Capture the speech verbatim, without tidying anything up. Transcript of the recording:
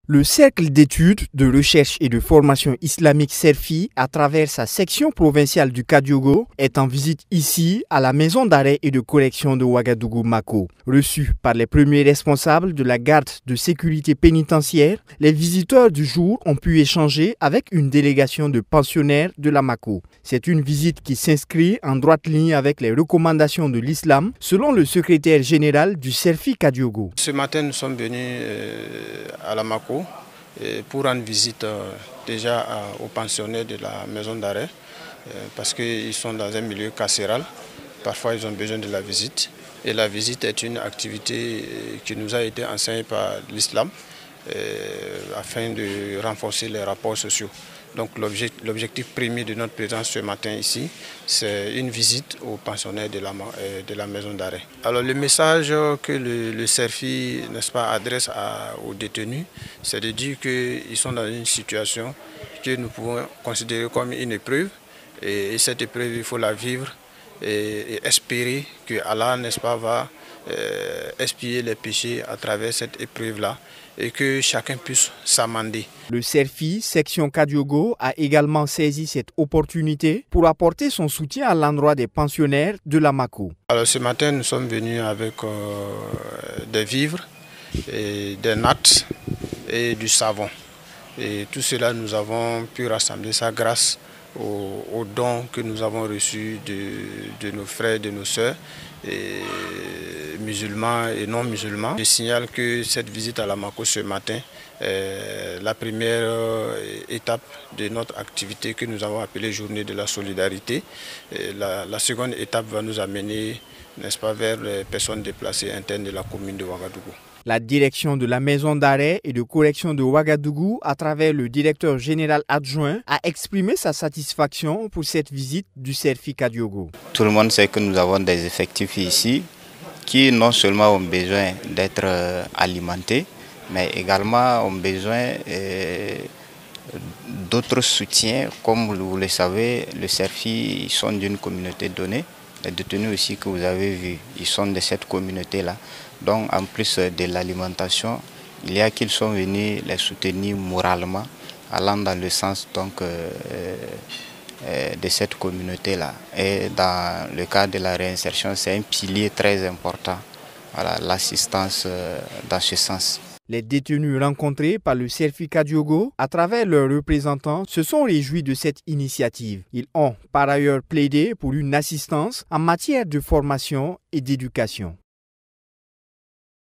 Le Cercle d'études, de recherche et de formation islamique CERFI, à travers sa section provinciale du Kadiogo, est en visite ici à la maison d'arrêt et de correction de Ouagadougou-Mako. Reçus par les premiers responsables de la garde de sécurité pénitentiaire, les visiteurs du jour ont pu échanger avec une délégation de pensionnaires de la Mako. C'est une visite qui s'inscrit en droite ligne avec les recommandations de l'islam, selon le secrétaire général du CERFI Kadiogo. Ce matin, nous sommes venus euh, à la Mako pour rendre visite euh, déjà à, aux pensionnaires de la maison d'arrêt euh, parce qu'ils sont dans un milieu carcéral. Parfois, ils ont besoin de la visite. Et la visite est une activité qui nous a été enseignée par l'islam euh, afin de renforcer les rapports sociaux. Donc l'objectif premier de notre présence ce matin ici, c'est une visite aux pensionnaires de la, de la maison d'arrêt. Alors le message que le, le CERFI, n'est-ce pas, adresse à, aux détenus, c'est de dire qu'ils sont dans une situation que nous pouvons considérer comme une épreuve. Et, et cette épreuve, il faut la vivre et, et espérer que Allah, n'est-ce pas, va euh, expier les péchés à travers cette épreuve-là et que chacun puisse s'amender. Le CERFI, section Kadiogo, a également saisi cette opportunité pour apporter son soutien à l'endroit des pensionnaires de la Mako. Alors ce matin, nous sommes venus avec euh, des vivres, et des nattes et du savon. Et tout cela, nous avons pu rassembler ça grâce aux, aux dons que nous avons reçus de, de nos frères, de nos sœurs, et musulmans et non musulmans. Je signale que cette visite à la Mako ce matin est la première étape de notre activité que nous avons appelée Journée de la solidarité. Et la, la seconde étape va nous amener, n'est-ce pas, vers les personnes déplacées internes de la commune de Ouagadougou. La direction de la maison d'arrêt et de correction de Ouagadougou, à travers le directeur général adjoint, a exprimé sa satisfaction pour cette visite du CERFI Kadiogo. Tout le monde sait que nous avons des effectifs ici qui non seulement ont besoin d'être alimentés, mais également ont besoin euh, d'autres soutiens. Comme vous le savez, le CERFI, ils sont d'une communauté donnée. Les détenus aussi que vous avez vus, ils sont de cette communauté-là. Donc en plus de l'alimentation, il y a qu'ils sont venus les soutenir moralement, allant dans le sens donc, euh, euh, de cette communauté-là. Et dans le cadre de la réinsertion, c'est un pilier très important, voilà, l'assistance euh, dans ce sens. Les détenus rencontrés par le CERFI Kadiogo, à travers leurs représentants, se sont réjouis de cette initiative. Ils ont par ailleurs plaidé pour une assistance en matière de formation et d'éducation.